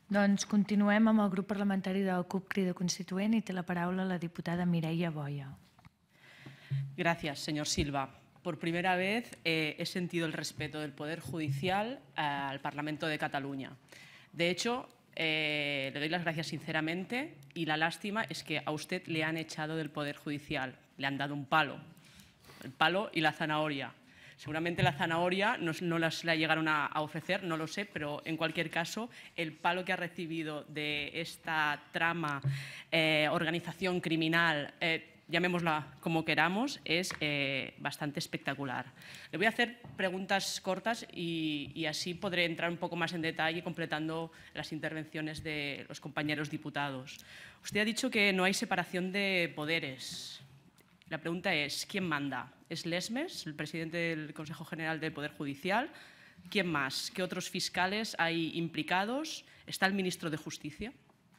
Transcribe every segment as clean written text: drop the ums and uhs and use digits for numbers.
Doncs continuem amb el grup parlamentari de la CUP Crida Constituent i té la paraula la diputada Mireia Boya. Gracias, señor Silva. Por primera vez he sentido el respeto del Poder Judicial al Parlamento de Cataluña. De hecho, le doy las gracias sinceramente y la lástima es que a usted le han echado del Poder Judicial, le han dado un palo, el palo y la zanahoria. Seguramente la zanahoria no la llegaron a ofrecer, no lo sé, pero en cualquier caso el palo que ha recibido de esta trama, organización criminal, llamémosla como queramos, es bastante espectacular. Le voy a hacer preguntas cortas y así podré entrar un poco más en detalle completando las intervenciones de los compañeros diputados. Usted ha dicho que no hay separación de poderes. La pregunta es, ¿quién manda? ¿Es Lesmes, el presidente del Consejo General del Poder Judicial? ¿Quién más? ¿Qué otros fiscales hay implicados? ¿Está el ministro de Justicia?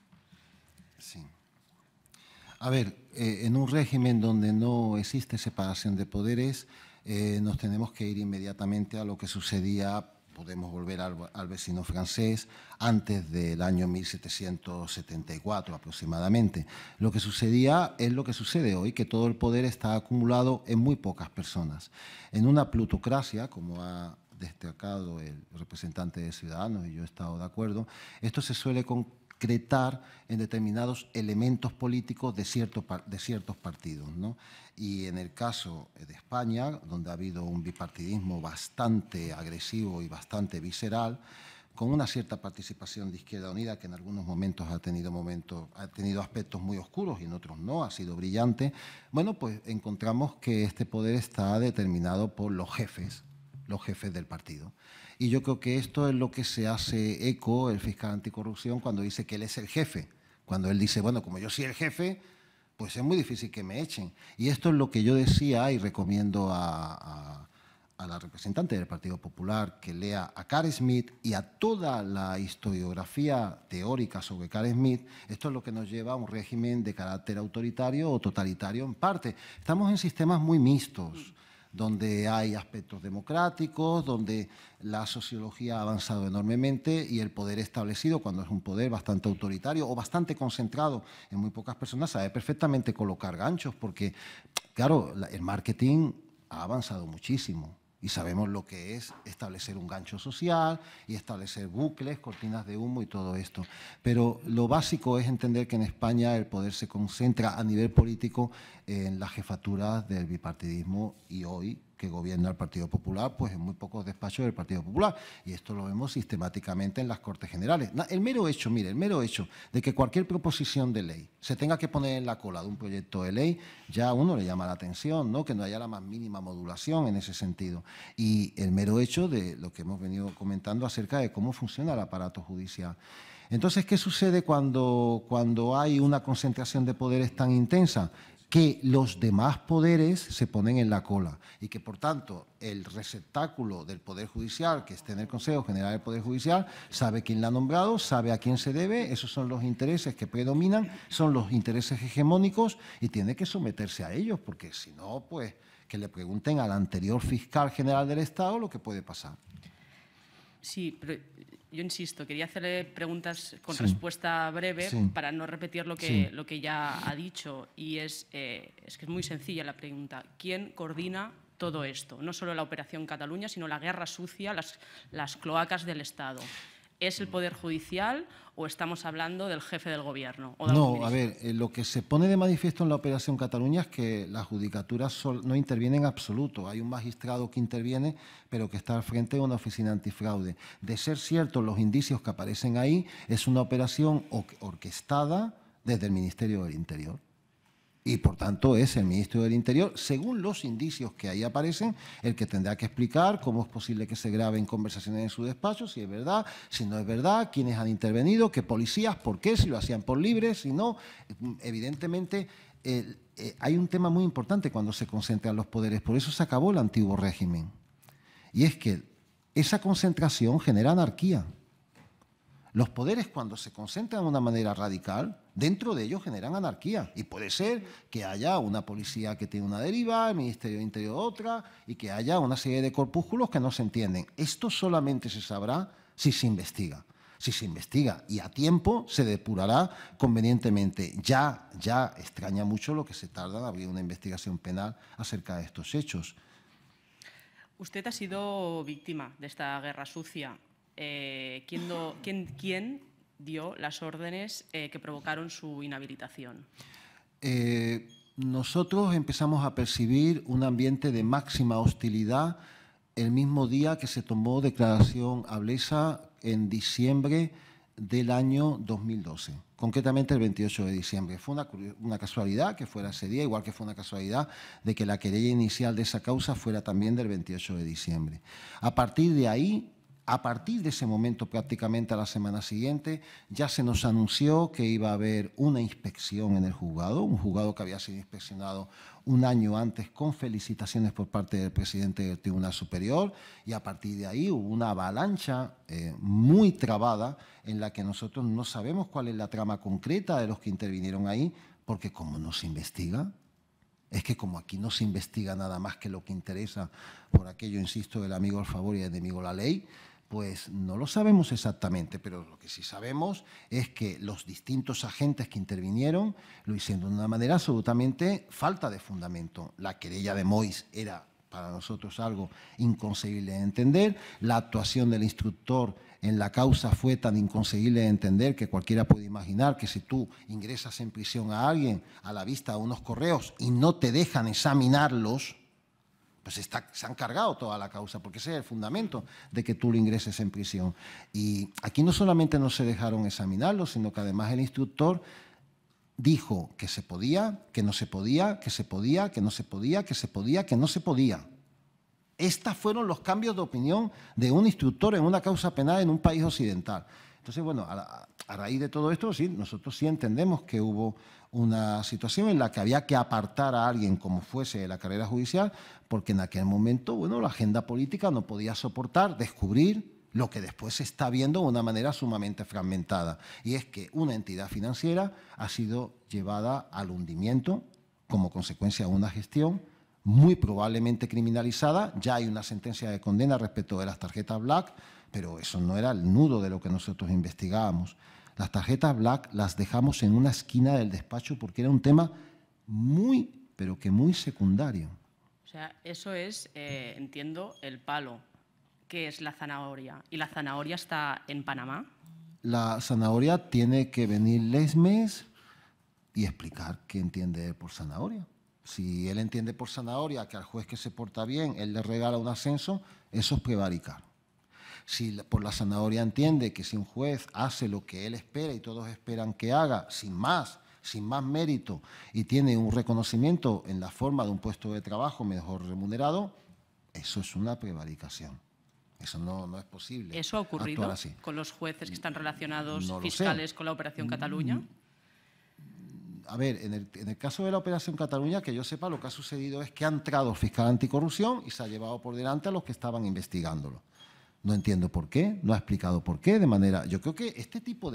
Sí. A ver, en un régimen donde no existe separación de poderes, nos tenemos que ir inmediatamente a lo que sucedía, podemos volver al vecino francés, antes del año 1774 aproximadamente. Lo que sucedía es lo que sucede hoy, que todo el poder está acumulado en muy pocas personas. En una plutocracia, como ha destacado el representante de Ciudadanos, y yo he estado de acuerdo, esto se suele concretar en determinados elementos políticos de ciertos partidos, ¿no? Y en el caso de España, donde ha habido un bipartidismo bastante agresivo y bastante visceral, con una cierta participación de Izquierda Unida, que en algunos momentos ha tenido aspectos muy oscuros y en otros no, ha sido brillante, bueno, pues encontramos que este poder está determinado por los jefes del partido. Y yo creo que esto es lo que se hace eco el fiscal anticorrupción cuando dice que él es el jefe. Cuando él dice, bueno, como yo soy el jefe, pues es muy difícil que me echen. Y esto es lo que yo decía y recomiendo a la representante del Partido Popular que lea a Carl Schmitt y a toda la historiografía teórica sobre Carl Schmitt. Esto es lo que nos lleva a un régimen de carácter autoritario o totalitario en parte. Estamos en sistemas muy mixtos, donde hay aspectos democráticos, donde la sociología ha avanzado enormemente y el poder establecido, cuando es un poder bastante autoritario o bastante concentrado en muy pocas personas, sabe perfectamente colocar ganchos, porque, claro, el marketing ha avanzado muchísimo y sabemos lo que es establecer un gancho social y establecer bucles, cortinas de humo y todo esto. Pero lo básico es entender que en España el poder se concentra a nivel político en las jefaturas del bipartidismo y hoy que gobierna el Partido Popular, pues en muy pocos despachos del Partido Popular. Y esto lo vemos sistemáticamente en las Cortes Generales. El mero hecho, mire, el mero hecho de que cualquier proposición de ley se tenga que poner en la cola de un proyecto de ley, ya a uno le llama la atención, ¿no? Que no haya la más mínima modulación en ese sentido. Y el mero hecho de lo que hemos venido comentando acerca de cómo funciona el aparato judicial. Entonces, ¿qué sucede cuando hay una concentración de poderes tan intensa? Que los demás poderes se ponen en la cola y que, por tanto, el receptáculo del Poder Judicial, que esté en el Consejo General del Poder Judicial, sabe quién la ha nombrado, sabe a quién se debe, esos son los intereses que predominan, son los intereses hegemónicos y tiene que someterse a ellos, porque si no, pues que le pregunten al anterior fiscal general del Estado lo que puede pasar. Sí, pero yo insisto, quería hacerle preguntas con respuesta breve para no repetir lo que ya ha dicho. Y es que es muy sencilla la pregunta. ¿Quién coordina todo esto? No solo la Operación Cataluña, sino la guerra sucia, las cloacas del Estado. ¿Es el Poder Judicial o estamos hablando del jefe del Gobierno? No, a ver, lo que se pone de manifiesto en la Operación Cataluña es que las judicaturas no intervienen en absoluto. Hay un magistrado que interviene, pero que está al frente de una oficina antifraude. De ser ciertos los indicios que aparecen ahí, es una operación orquestada desde el Ministerio del Interior. Y, por tanto, es el Ministro del Interior, según los indicios que ahí aparecen, el que tendrá que explicar cómo es posible que se graben conversaciones en su despacho, si es verdad, si no es verdad, quiénes han intervenido, qué policías, por qué, si lo hacían por libre, si no. Evidentemente, hay un tema muy importante cuando se concentran los poderes, por eso se acabó el antiguo régimen. Y es que esa concentración genera anarquía. Los poderes, cuando se concentran de una manera radical, dentro de ellos generan anarquía. Y puede ser que haya una policía que tiene una deriva, el Ministerio del Interior otra, y que haya una serie de corpúsculos que no se entienden. Esto solamente se sabrá si se investiga. Si se investiga y a tiempo, se depurará convenientemente. Ya extraña mucho lo que se tarda en abrir una investigación penal acerca de estos hechos. Usted ha sido víctima de esta guerra sucia. ¿Quién dio las órdenes que provocaron su inhabilitación? Nosotros empezamos a percibir un ambiente de máxima hostilidad el mismo día que se tomó declaración a Blesa en diciembre del año 2012, concretamente el 28 de diciembre. Fue una casualidad que fuera ese día, igual que fue una casualidad de que la querella inicial de esa causa fuera también del 28 de diciembre. A partir de ahí, a partir de ese momento, prácticamente a la semana siguiente, ya se nos anunció que iba a haber una inspección en el juzgado, un juzgado que había sido inspeccionado un año antes con felicitaciones por parte del presidente del Tribunal Superior, y a partir de ahí hubo una avalancha muy trabada en la que nosotros no sabemos cuál es la trama concreta de los que intervinieron ahí, porque como no se investiga, es que como aquí no se investiga nada más que lo que interesa por aquello, insisto, del amigo al favor y del enemigo la ley, pues no lo sabemos exactamente, pero lo que sí sabemos es que los distintos agentes que intervinieron lo hicieron de una manera absolutamente falta de fundamento. La querella de Mois era para nosotros algo inconcebible de entender, la actuación del instructor en la causa fue tan inconcebible de entender que cualquiera puede imaginar que si tú ingresas en prisión a alguien a la vista de unos correos y no te dejan examinarlos, pues se han cargado toda la causa, porque ese es el fundamento de que tú lo ingreses en prisión. Y aquí no solamente no se dejaron examinarlo, sino que además el instructor dijo que se podía, que no se podía, que se podía, que no se podía, que se podía, que no se podía. Estos fueron los cambios de opinión de un instructor en una causa penal en un país occidental. Entonces, bueno, a raíz de todo esto, sí, nosotros sí entendemos que hubo una situación en la que había que apartar a alguien como fuese de la carrera judicial, porque en aquel momento, bueno, la agenda política no podía soportar descubrir lo que después se está viendo de una manera sumamente fragmentada, y es que una entidad financiera ha sido llevada al hundimiento como consecuencia de una gestión muy probablemente criminalizada. Ya hay una sentencia de condena respecto de las tarjetas Black, pero eso no era el nudo de lo que nosotros investigábamos. Las tarjetas Black las dejamos en una esquina del despacho porque era un tema muy, pero que muy secundario. O sea, eso es, entiendo, el palo. ¿Qué es la zanahoria? ¿Y la zanahoria está en Panamá? La zanahoria tiene que venir Lesmes y explicar qué entiende por zanahoria. Si él entiende por zanahoria que al juez que se porta bien, él le regala un ascenso, eso es prevaricar. Si por la zanahoria entiende que si un juez hace lo que él espera y todos esperan que haga, sin más mérito, y tiene un reconocimiento en la forma de un puesto de trabajo mejor remunerado, eso es una prevaricación. Eso no es posible. ¿Eso ha ocurrido con los jueces que están relacionados, no fiscales, con la Operación Cataluña? A ver, en el caso de la Operación Cataluña, que yo sepa, lo que ha sucedido es que ha entrado el fiscal anticorrupción y se ha llevado por delante a los que estaban investigándolo. No entiendo por qué, no ha explicado por qué, de manera... Yo creo que este tipo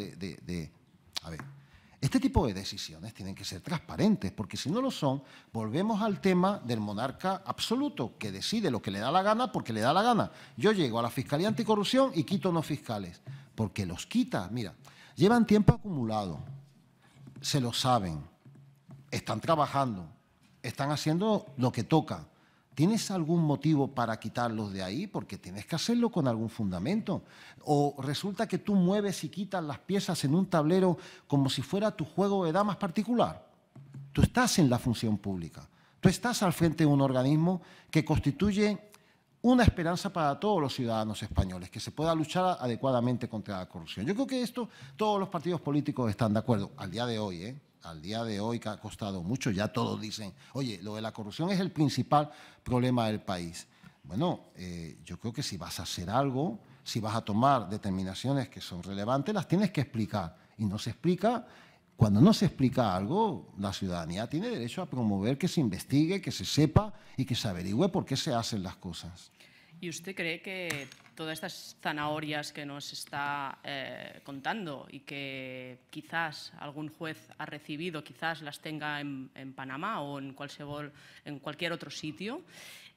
este tipo de decisiones tienen que ser transparentes, porque si no lo son, volvemos al tema del monarca absoluto, que decide lo que le da la gana porque le da la gana. Yo llego a la Fiscalía Anticorrupción y quito unos fiscales, porque los quita. Mira, llevan tiempo acumulado, se lo saben, están trabajando, están haciendo lo que toca. ¿Tienes algún motivo para quitarlos de ahí? Porque tienes que hacerlo con algún fundamento. O resulta que tú mueves y quitas las piezas en un tablero como si fuera tu juego de damas particular. Tú estás en la función pública. Tú estás al frente de un organismo que constituye una esperanza para todos los ciudadanos españoles, que se pueda luchar adecuadamente contra la corrupción. Yo creo que esto todos los partidos políticos están de acuerdo, al día de hoy, al día de hoy, que ha costado mucho, ya todos dicen, oye, lo de la corrupción es el principal problema del país. Bueno, yo creo que si vas a hacer algo, si vas a tomar determinaciones que son relevantes, las tienes que explicar. Y no se explica, cuando no se explica algo, la ciudadanía tiene derecho a promover que se investigue, que se sepa y que se averigüe por qué se hacen las cosas. ¿Y usted cree que todas estas zanahorias que nos está contando y que quizás algún juez ha recibido, quizás las tenga en Panamá o en cualquier otro sitio,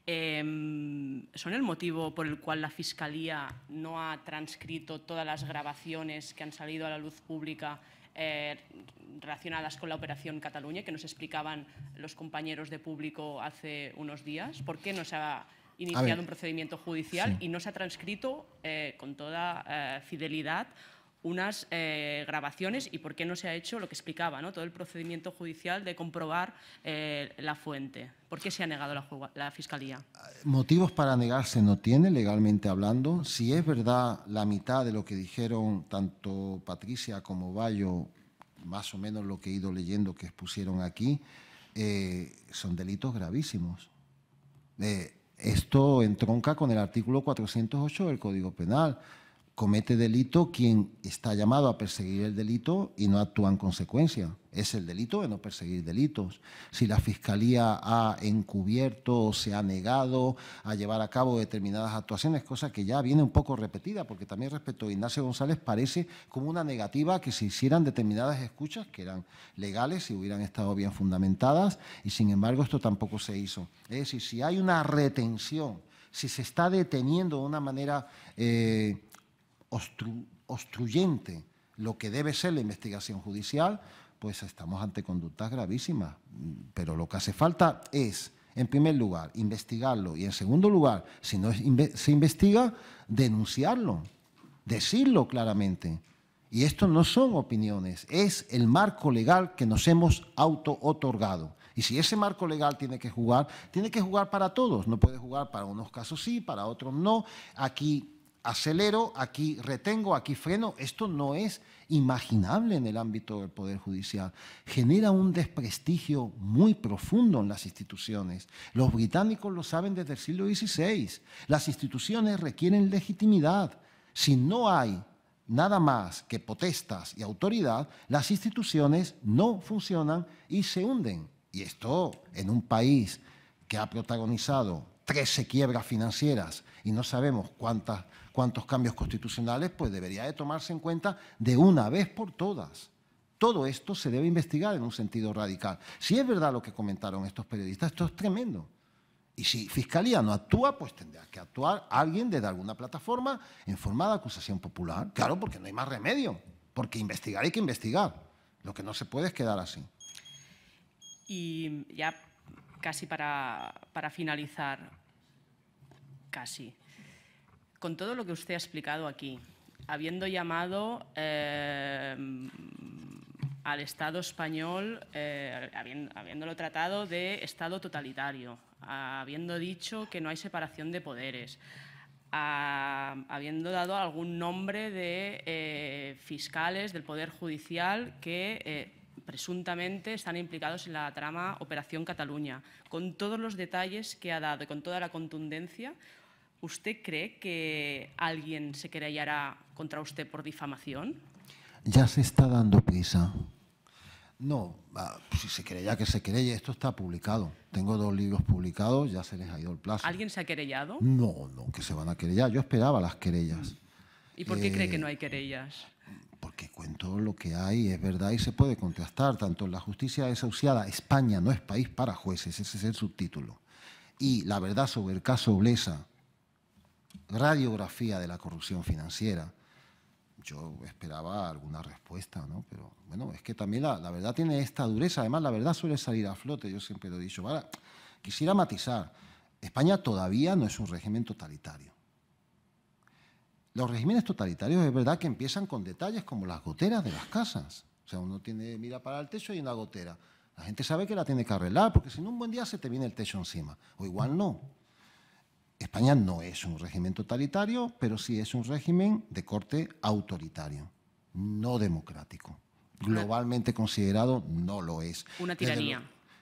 ¿son el motivo por el cual la Fiscalía no ha transcrito todas las grabaciones que han salido a la luz pública relacionadas con la Operación Cataluña, que nos explicaban los compañeros de Público hace unos días? ¿Por qué no se ha iniciado un procedimiento judicial y no se ha transcrito con toda fidelidad unas grabaciones, y por qué no se ha hecho lo que explicaba, ¿no?, todo el procedimiento judicial de comprobar la fuente? ¿Por qué se ha negado la Fiscalía? Motivos para negarse no tiene, legalmente hablando. Si es verdad la mitad de lo que dijeron tanto Patricia como Bayo, más o menos lo que he ido leyendo que expusieron aquí, son delitos gravísimos. Esto entronca con el artículo 408 del Código Penal. Comete delito quien está llamado a perseguir el delito y no actúa en consecuencia. Es el delito de no perseguir delitos. Si la Fiscalía ha encubierto o se ha negado a llevar a cabo determinadas actuaciones, cosa que ya viene un poco repetida, porque también respecto a Ignacio González parece como una negativa a que se hicieran determinadas escuchas que eran legales y hubieran estado bien fundamentadas, y sin embargo esto tampoco se hizo. Es decir, si hay una retención, si se está deteniendo de una manera obstruyente lo que debe ser la investigación judicial, pues estamos ante conductas gravísimas. Pero lo que hace falta es, en primer lugar, investigarlo, y en segundo lugar, si no se investiga, denunciarlo, decirlo claramente. Y esto no son opiniones, es el marco legal que nos hemos auto-otorgado. Y si ese marco legal tiene que jugar para todos. No puede jugar para unos casos sí, para otros no. Aquí acelero, aquí retengo, aquí freno. Esto no es imaginable en el ámbito del Poder Judicial. Genera un desprestigio muy profundo en las instituciones. Los británicos lo saben desde el siglo XVI. Las instituciones requieren legitimidad. Si no hay nada más que potestas y autoridad, las instituciones no funcionan y se hunden. Y esto en un país que ha protagonizado 13 quiebras financieras y no sabemos cuántos cambios constitucionales, pues debería de tomarse en cuenta de una vez por todas. Todo esto se debe investigar en un sentido radical. Si es verdad lo que comentaron estos periodistas, esto es tremendo. Y si Fiscalía no actúa, pues tendrá que actuar alguien desde alguna plataforma en forma de acusación popular. Claro, porque no hay más remedio, porque investigar hay que investigar. Lo que no se puede es quedar así. Y ya casi para finalizar, con todo lo que usted ha explicado aquí, habiendo llamado al Estado español, habiéndolo tratado de Estado totalitario, habiendo dicho que no hay separación de poderes, habiendo dado algún nombre de fiscales del Poder Judicial que presuntamente están implicados en la trama Operación Cataluña, con todos los detalles que ha dado y con toda la contundencia, ¿usted cree que alguien se querellará contra usted por difamación? Ya se está dando prisa. No, si se querella, que se querelle. Esto está publicado. Tengo 2 libros publicados, ya se les ha ido el plazo. ¿Alguien se ha querellado? No, que se van a querellar. Yo esperaba las querellas. ¿Y por qué cree que no hay querellas? Porque cuento lo que hay, es verdad y se puede contrastar. Tanto en la justicia desahuciada, España no es país para jueces, ese es el subtítulo. Y la verdad sobre el caso Blesa, radiografía de la corrupción financiera, yo esperaba alguna respuesta, ¿no? Pero bueno, es que también la verdad tiene esta dureza. Además, la verdad suele salir a flote, yo siempre lo he dicho. Ahora, quisiera matizar, España todavía no es un régimen totalitario. Los regímenes totalitarios es verdad que empiezan con detalles como las goteras de las casas. O sea, uno mira para el techo y hay una gotera. La gente sabe que la tiene que arreglar, porque si no un buen día se te viene el techo encima. O igual no. España no es un régimen totalitario, pero sí es un régimen de corte autoritario, no democrático. Globalmente considerado no lo es. ¿Una tiranía?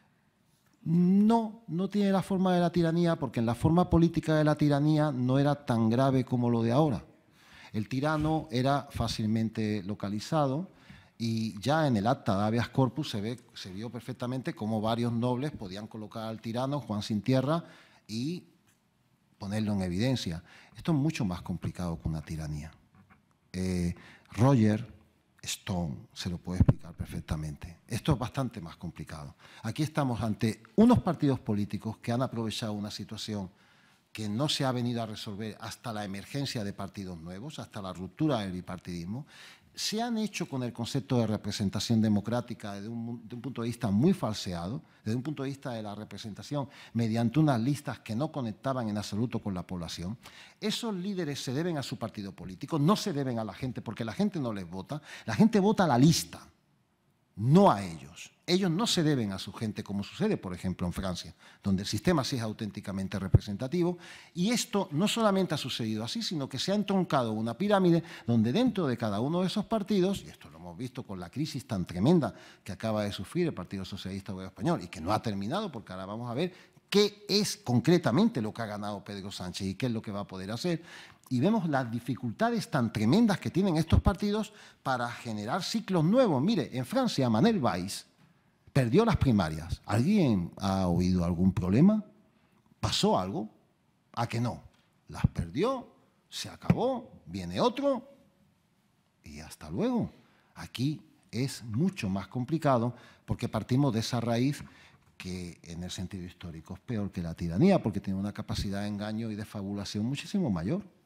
No tiene la forma de la tiranía, porque en la forma política de la tiranía no era tan grave como lo de ahora. El tirano era fácilmente localizado y ya en el acta de habeas corpus se vio perfectamente cómo varios nobles podían colocar al tirano, Juan Sin Tierra, y ponerlo en evidencia. Esto es mucho más complicado que una tiranía. Roger Stone se lo puede explicar perfectamente. Esto es bastante más complicado. Aquí estamos ante unos partidos políticos que han aprovechado una situación que no se ha venido a resolver hasta la emergencia de partidos nuevos, hasta la ruptura del bipartidismo. Se han hecho con el concepto de representación democrática desde un punto de vista muy falseado, desde un punto de vista de la representación mediante unas listas que no conectaban en absoluto con la población. Esos líderes se deben a su partido político, no se deben a la gente, porque la gente no les vota. La gente vota a la lista, no a ellos. Ellos no se deben a su gente, como sucede, por ejemplo, en Francia, donde el sistema sí es auténticamente representativo. Y esto no solamente ha sucedido así, sino que se ha entroncado una pirámide donde dentro de cada uno de esos partidos, y esto lo hemos visto con la crisis tan tremenda que acaba de sufrir el Partido Socialista Obrero Español y que no ha terminado, porque ahora vamos a ver qué es concretamente lo que ha ganado Pedro Sánchez y qué es lo que va a poder hacer. Y vemos las dificultades tan tremendas que tienen estos partidos para generar ciclos nuevos. Mire, en Francia, Manuel Valls perdió las primarias. ¿Alguien ha oído algún problema? ¿Pasó algo? ¿A que no? Las perdió, se acabó, viene otro y hasta luego. Aquí es mucho más complicado porque partimos de esa raíz que en el sentido histórico es peor que la tiranía porque tiene una capacidad de engaño y de fabulación muchísimo mayor.